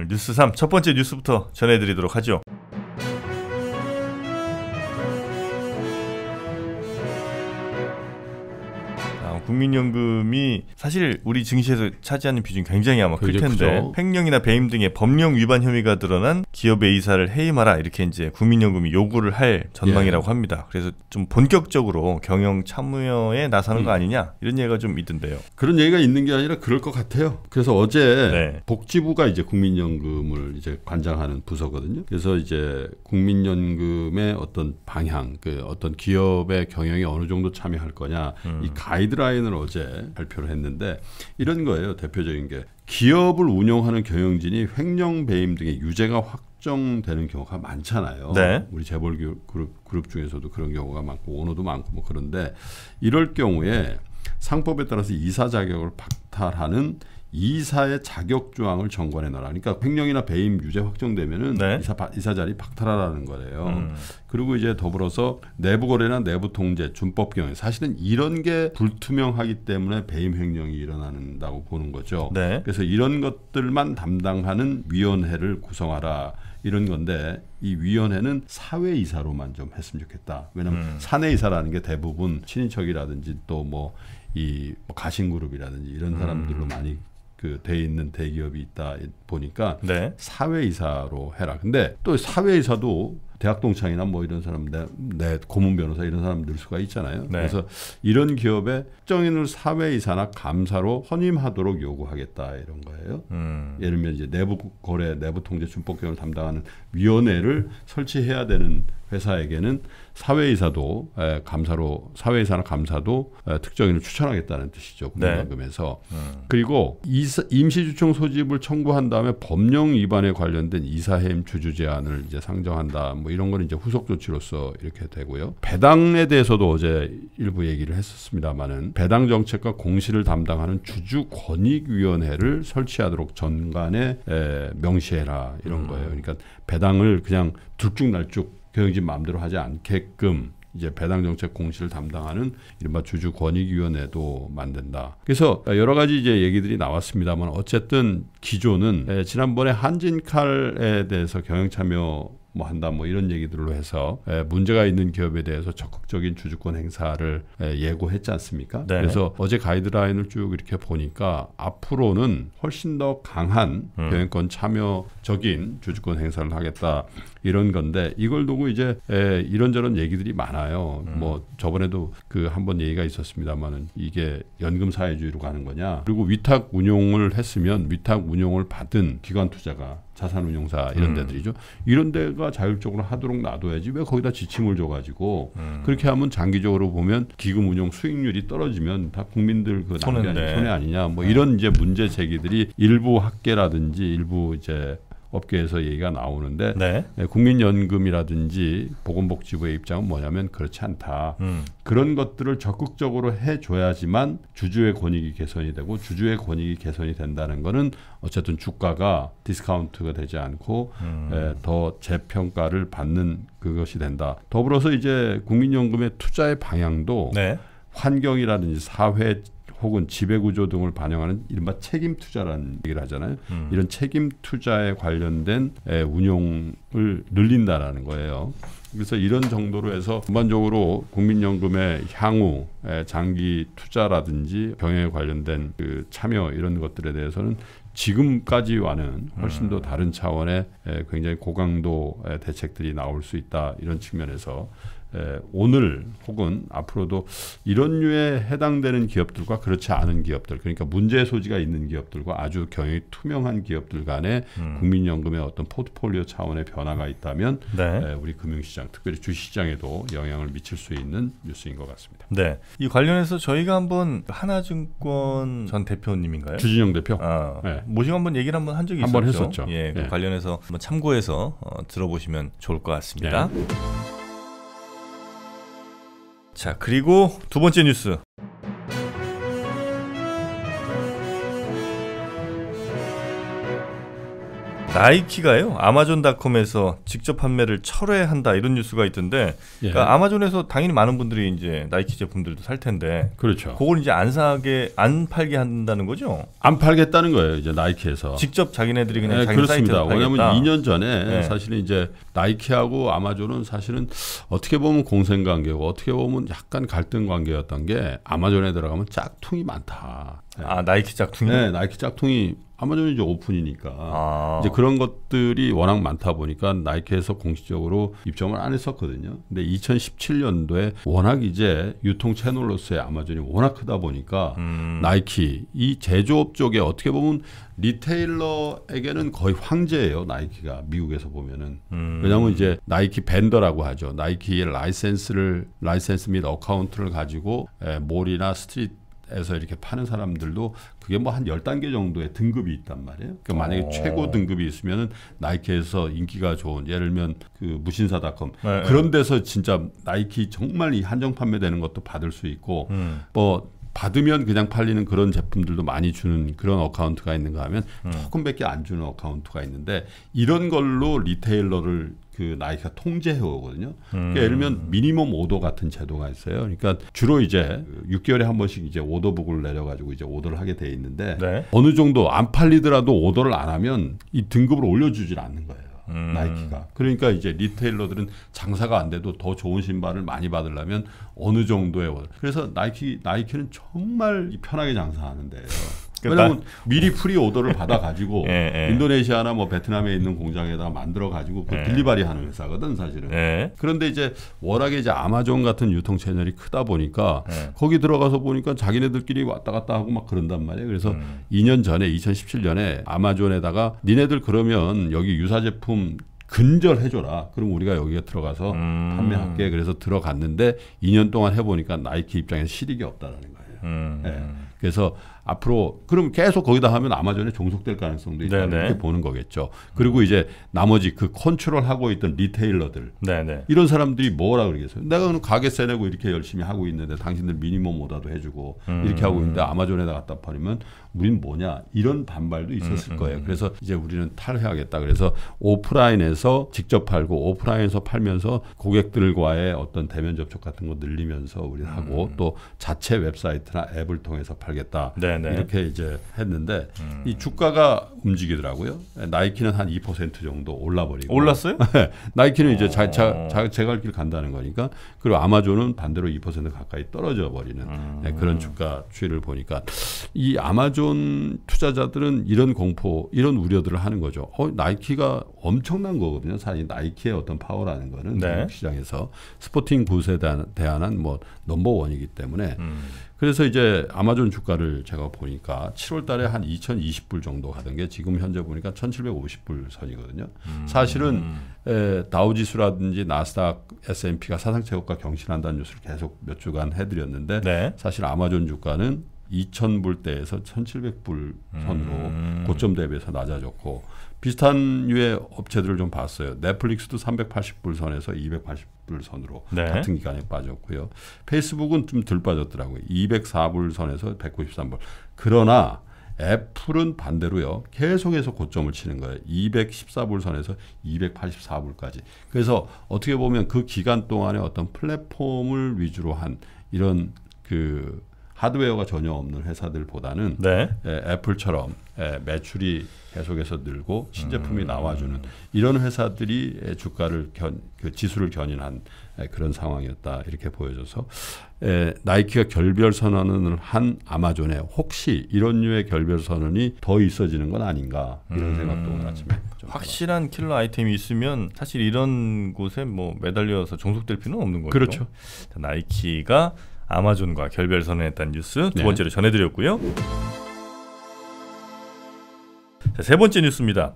뉴스 3 첫 번째 뉴스부터 전해드리도록 하죠. 국민연금이 사실 우리 증시에서 차지하는 비중이 굉장히 아마 클 텐데 크죠. 횡령이나 배임 등의 법령 위반 혐의가 드러난 기업의 이사를 해임하라 이렇게 이제 국민연금이 요구를 할 전망이라고 합니다. 그래서 좀 본격적으로 경영 참여에 나서는 거 아니냐 이런 얘기가 좀 있던데요. 그런 얘기가 있는 게 아니라 그럴 것 같아요. 그래서 어제 복지부가 이제 국민연금을 이제 관장하는 부서거든요. 그래서 이제 국민연금의 어떤 방향, 그 어떤 기업의 경영에 어느 정도 참여할 거냐 이 가이드라인 을 어제 발표를 했는데 이런 거예요. 대표적인 게 기업을 운영하는 경영진이 횡령 배임 등의 유죄가 확정되는 경우가 많잖아요. 네. 우리 재벌 그룹 중에서도 그런 경우가 많고 오너도 많고 뭐 그런데 이럴 경우에 상법에 따라서 이사 자격을 박탈하는 이사의 자격 조항을 정관에 넣어라. 그러니까 횡령이나 배임 유죄 확정되면은 이사 자리 박탈하라는 거래요. 그리고 이제 더불어서 내부 거래나 내부 통제, 준법 경영 사실은 이런 게 불투명하기 때문에 배임 횡령이 일어난다고 보는 거죠. 그래서 이런 것들만 담당하는 위원회를 구성하라. 이런 건데 이 위원회는 사회이사로만 좀 했으면 좋겠다. 왜냐하면 사내이사라는 게 대부분 친인척이라든지 또 뭐 이 가신그룹이라든지 이런 사람들로 많이 그 돼 있는 대기업이 있다 보니까 사회이사로 해라. 근데 또 사회이사도 대학 동창이나 뭐 이런 사람 내 고문 변호사 이런 사람 늘 수가 있잖아요. 그래서 이런 기업에 특정인을 사회이사나 감사로 선임하도록 요구하겠다 이런 거예요. 예를 들면 이제 내부 거래, 내부 통제, 준법 경영을 담당하는 위원회를 설치해야 되는 회사에게는 사회이사도 감사로 사회이사나 감사도 특정인을 추천하겠다는 뜻이죠. 국민연금에서. 그리고 임시주총 소집을 청구한 다음에 법령 위반에 관련된 이사해임 주주 제한을 이제 상정한다. 뭐 이런 거는 이제 후속 조치로서 이렇게 되고요. 배당에 대해서도 어제 일부 얘기를 했었습니다만은 배당 정책과 공시를 담당하는 주주권익위원회를 설치하도록 전관에 명시해라 이런 거예요. 그러니까 배당을 그냥 들쭉날쭉 경영진 마음대로 하지 않게끔 이제 배당 정책 공시를 담당하는 이른바 주주권익위원회도 만든다. 그래서 여러 가지 이제 얘기들이 나왔습니다만 어쨌든 기조는 지난번에 한진칼에 대해서 경영 참여 뭐 한다 뭐 이런 얘기들로 해서 문제가 있는 기업에 대해서 적극적인 주주권 행사를 예고했지 않습니까? 그래서 어제 가이드라인을 쭉 이렇게 보니까 앞으로는 훨씬 더 강한 경영권 참여적인 주주권 행사를 하겠다 이런 건데 이걸 두고 이제 이런저런 얘기들이 많아요. 뭐 저번에도 그 한번 얘기가 있었습니다만은 이게 연금 사회주의로 가는 거냐? 그리고 위탁 운용을 했으면 위탁 운용을 받은 기관 투자가 자산운용사 이런 데들이죠. 이런 데가 자율적으로 하도록 놔둬야지 왜 거기다 지침을 줘가지고 그렇게 하면 장기적으로 보면 기금 운용 수익률이 떨어지면 다 국민들 그 손해 아니냐 뭐 이런 이제 문제 제기들이 일부 학계라든지 일부 이제 업계에서 얘기가 나오는데 국민연금이라든지 보건복지부의 입장은 뭐냐면 그렇지 않다. 그런 것들을 적극적으로 해줘야지만 주주의 권익이 개선이 되고 주주의 권익이 개선이 된다는 거는 어쨌든 주가가 디스카운트가 되지 않고 더 재평가를 받는 그것이 된다. 더불어서 이제 국민연금의 투자의 방향도 환경이라든지 사회 혹은 지배구조 등을 반영하는 이른바 책임 투자라는 얘기를 하잖아요. 이런 책임 투자에 관련된 운용을 늘린다라는 거예요. 그래서 이런 정도로 해서 전반적으로 국민연금의 향후 장기 투자라든지 경영에 관련된 그 참여 이런 것들에 대해서는 지금까지와는 훨씬 더 다른 차원의 굉장히 고강도 대책들이 나올 수 있다. 이런 측면에서 오늘 혹은 앞으로도 이런 류에 해당되는 기업들과 그렇지 않은 기업들 그러니까 문제 소지가 있는 기업들과 아주 경영이 투명한 기업들 간에 국민연금의 어떤 포트폴리오 차원의 변화가 있다면 우리 금융시장 특별히 주시장에도 영향을 미칠 수 있는 뉴스인 것 같습니다. 이 관련해서 저희가 한번 하나증권 전 대표님인가요? 주진영 대표 모시고 한번 얘기를 한번 한 적이 한번 있었죠. 했었죠. 그 관련해서 한번 참고해서 들어보시면 좋을 것 같습니다. 자, 그리고 두 번째 뉴스. 나이키가요 아마존닷컴에서 직접 판매를 철회한다 이런 뉴스가 있던데 예. 그러니까 아마존에서 당연히 많은 분들이 이제 나이키 제품들도 살 텐데 그렇죠. 그걸 이제 안 팔게 한다는 거죠? 안 팔겠다는 거예요. 이제 나이키에서 직접 자기네들이 그냥 자기 그렇습니다. 사이트에서 팔겠다. 왜냐하면 2년 전에 사실은 이제 나이키하고 아마존은 사실은 어떻게 보면 공생 관계고 어떻게 보면 약간 갈등 관계였던 게 아마존에 들어가면 짝퉁이 많다. 아 나이키 짝퉁이? 네, 나이키 짝퉁이 아마존이 이제 오픈이니까 이제 그런 것들이 워낙 많다 보니까 나이키에서 공식적으로 입점을 안 했었거든요. 근데 2017년도에 워낙 이제 유통 채널로서의 아마존이 워낙 크다 보니까 나이키 이 제조업 쪽에 어떻게 보면 리테일러에게는 거의 황제예요. 나이키가 미국에서 보면은 왜냐하면 이제 나이키 벤더라고 하죠. 나이키의 라이센스 및 어카운트를 가지고 몰이나 스트릿 에서 이렇게 파는 사람들도 그게 뭐 한 10단계 정도의 등급이 있단 말이에요. 그러니까 만약에 최고 등급이 있으면은 나이키에서 인기가 좋은 예를 들면 그 무신사닷컴 그런 데서 진짜 나이키 정말 이 한정 판매되는 것도 받을 수 있고 뭐 받으면 그냥 팔리는 그런 제품들도 많이 주는 그런 어카운트가 있는가 하면 조금밖에 안 주는 어카운트가 있는데 이런 걸로 리테일러를 그 나이키가 통제해 오거든요. 그러니까 예를 들면 미니멈 오더 같은 제도가 있어요. 그러니까 주로 이제 6개월에 한 번씩 이제 오더북을 내려가지고 이제 오더를 하게 돼 있는데 어느 정도 안 팔리더라도 오더를 안 하면 이 등급을 올려주질 않는 거예요. 나이키가. 그러니까 이제 리테일러들은 장사가 안 돼도 더 좋은 신발을 많이 받으려면 어느 정도의 그래서 나이키는 정말 편하게 장사하는데요. 왜냐하면 미리 프리 오더를 받아가지고 인도네시아나 뭐 베트남에 있는 공장에다가 만들어가지고 그 딜리바리 하는 회사거든 사실은. 그런데 이제 워낙에 이제 아마존 같은 유통 채널이 크다 보니까 거기 들어가서 보니까 자기네들끼리 왔다 갔다 하고 막 그런단 말이에요. 그래서 2년 전에 2017년에 아마존에다가 니네들 그러면 여기 유사 제품 근절해줘라. 그럼 우리가 여기에 들어가서 판매할게. 그래서 들어갔는데 2년 동안 해보니까 나이키 입장에서 실익이 없다라는 거예요. 그래서 앞으로 그럼 계속 거기다 하면 아마존에 종속될 가능성도 있다 이렇게 보는 거겠죠. 그리고 이제 나머지 그 컨트롤하고 있던 리테일러들 이런 사람들이 뭐라 그러겠어요. 내가 그럼 가게 세내고 이렇게 열심히 하고 있는데 당신들 미니멈 오더도 해주고 이렇게 하고 있는데 아마존에다 갖다 팔면 우린 뭐냐 이런 반발도 있었을 거예요. 그래서 이제 우리는 탈해야겠다. 그래서 오프라인에서 직접 팔고 오프라인에서 팔면서 고객들과의 어떤 대면 접촉 같은 거 늘리면서 우리 하고 또 자체 웹사이트나 앱을 통해서 팔겠다. 이렇게 이제 했는데 이 주가가 움직이더라고요. 나이키는 한 2% 정도 올라버리고. 올랐어요? 나이키는 이제 제 갈 길 간다는 거니까. 그리고 아마존은 반대로 2% 가까이 떨어져 버리는 그런 주가 추이를 보니까 이 아마존 투자자들은 이런 공포, 이런 우려들을 하는 거죠. 나이키가 엄청난 거거든요. 사실 나이키의 어떤 파워라는 거는 중국 시장에서 스포팅 굿에 대한 뭐 넘버 원이기 때문에 그래서 이제 아마존 주가를 제가 보니까 7월 달에 한 2020불 정도 가던 게 지금 현재 보니까 1750불 선이거든요. 사실은 다우지수라든지 나스닥 S&P가 사상 최고가 경신한다는 뉴스를 계속 몇 주간 해드렸는데 사실 아마존 주가는 2000불대에서 1700불 선으로 고점 대비해서 낮아졌고 비슷한 류의 업체들을 좀 봤어요. 넷플릭스도 380불 선에서 280불 선으로 같은 기간에 빠졌고요. 페이스북은 좀 덜 빠졌더라고요. 204불 선에서 193불. 그러나 애플은 반대로요. 계속해서 고점을 치는 거예요. 214불 선에서 284불까지. 그래서 어떻게 보면 그 기간 동안에 어떤 플랫폼을 위주로 한 이런 그 하드웨어가 전혀 없는 회사들보다는 애플처럼 매출이 계속해서 늘고 신제품이 나와주는 이런 회사들이 주가를 그 지수를 견인한 그런 상황이었다 이렇게 보여져서 나이키가 결별 선언을 한 아마존에 혹시 이런 류의 결별 선언이 더 있어지는 건 아닌가 이런 생각도 오늘 아침에 좀 확실한 킬러 아이템이 있으면 사실 이런 곳에 뭐 매달려서 종속될 필요는 없는 거죠. 그렇죠. 나이키가 아마존과 결별 선언했다는 뉴스 두 번째로 전해드렸고요. 자, 세 번째 뉴스입니다.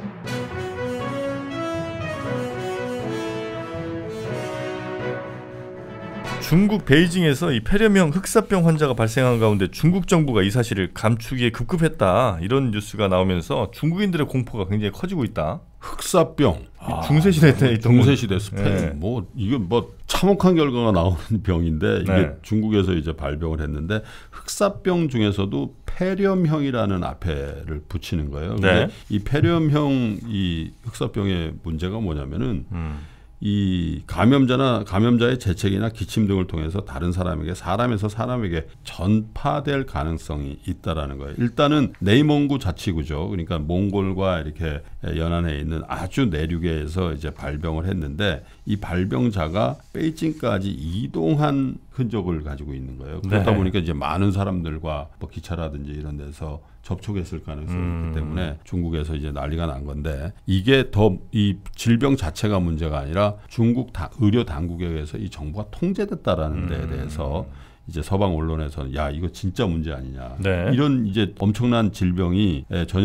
중국 베이징에서 이 폐렴형 흑사병 환자가 발생한 가운데 중국 정부가 이 사실을 감추기에 급급했다 이런 뉴스가 나오면서 중국인들의 공포가 굉장히 커지고 있다. 흑사병. 중세시대 때 있던 중세시대 스페인. 뭐 이게 뭐 참혹한 결과가 나오는 병인데 이게 중국에서 이제 발병을 했는데 흑사병 중에서도 폐렴형이라는 앞에를 붙이는 거예요. 근데 이 폐렴형 이 흑사병의 문제가 뭐냐면은 이 감염자의 재채기나 기침 등을 통해서 다른 사람에서 사람에게 전파될 가능성이 있다라는 거예요. 일단은 네이몽구 자치구죠. 그러니까 몽골과 이렇게 연안해 있는 아주 내륙에서 이제 발병을 했는데 이 발병자가 베이징까지 이동한 흔적을 가지고 있는 거예요. 그러다 보니까 이제 많은 사람들과 뭐 기차라든지 이런 데서 접촉했을 가능성이 있기 때문에 중국에서 이제 난리가 난 건데 이게 더 이 질병 자체가 문제가 아니라 중국 의료 당국에 의해서 이 정부가 통제됐다라는 데에 대해서 이제 서방 언론에서는 야 이거 진짜 문제 아니냐 이런 이제 엄청난 질병이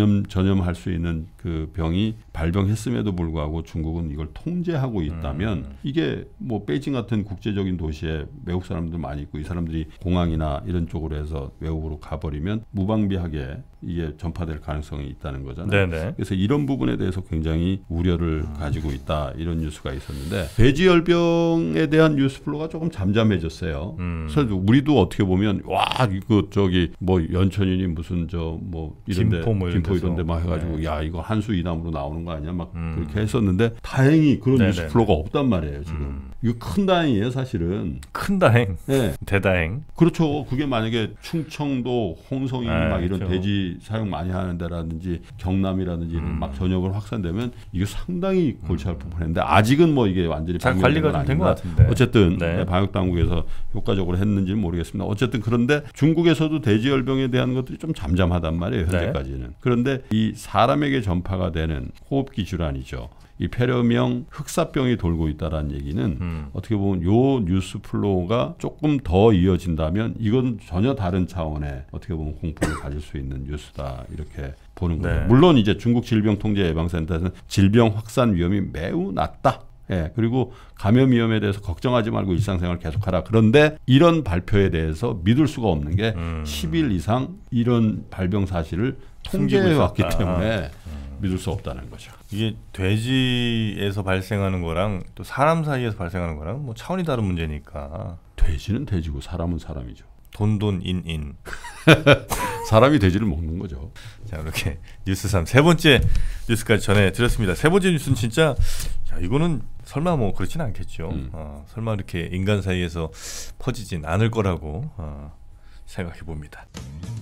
전염할 수 있는 그 병이 발병했음에도 불구하고 중국은 이걸 통제하고 있다면 이게 뭐 베이징 같은 국제적인 도시에 외국 사람들 많이 있고 이 사람들이 공항이나 이런 쪽으로 해서 외국으로 가버리면 무방비하게 이게 전파될 가능성이 있다는 거잖아요. 그래서 이런 부분에 대해서 굉장히 우려를 가지고 있다 이런 뉴스가 있었는데 돼지열병에 대한 뉴스 플로가 조금 잠잠해졌어요. 그래서 우리도 어떻게 보면 와 이거 저기 뭐 연천이니 무슨 저 뭐 이런데 김포 이런데 막 해가지고 야 이거 한수 이남으로 나오는 거 아니야 막 그렇게 했었는데 다행히 그런 뉴스 플로가 없단 말이에요 지금. 이거 큰 다행이에요 사실은. 큰 다행. 대다행. 그렇죠. 그게 만약에 충청도 홍성이 막 이런 그렇죠. 돼지 사용 많이 하는 데라든지 경남이라든지 이런 막 전역을 확산되면 이게 상당히 골치 아플 뻔했는데 아직은 뭐 이게 완전히 잘 관리가 좀 된 것 같은데. 어쨌든 방역 당국에서 효과적으로 했는지는 모르겠습니다. 어쨌든 그런데 중국에서도 돼지열병에 대한 것들이 좀 잠잠하단 말이에요 현재까지는. 그런데 이 사람에게 전파가 되는 호흡기 질환이죠. 이 폐렴형 흑사병이 돌고 있다라는 얘기는 어떻게 보면 요 뉴스 플로우가 조금 더 이어진다면 이건 전혀 다른 차원의 어떻게 보면 공포를 가질 수 있는 뉴스다 이렇게 보는 거예요. 물론 이제 중국 질병통제예방센터에서는 질병 확산 위험이 매우 낮다. 그리고 감염 위험에 대해서 걱정하지 말고 일상생활 계속하라. 그런데 이런 발표에 대해서 믿을 수가 없는 게 10일 이상 이런 발병 사실을 통제해 왔기 때문에 믿을 수 없다는 거죠. 이게 돼지에서 발생하는 거랑 또 사람 사이에서 발생하는 거랑 뭐 차원이 다른 문제니까. 돼지는 돼지고 사람은 사람이죠. 돈인인. 사람이 돼지를 먹는 거죠. 자 이렇게 뉴스 3 세 번째 뉴스까지 전해드렸습니다. 세 번째 뉴스는 진짜 야, 이거는 설마 뭐 그렇진 않겠죠. 설마 이렇게 인간 사이에서 퍼지진 않을 거라고 생각해 봅니다.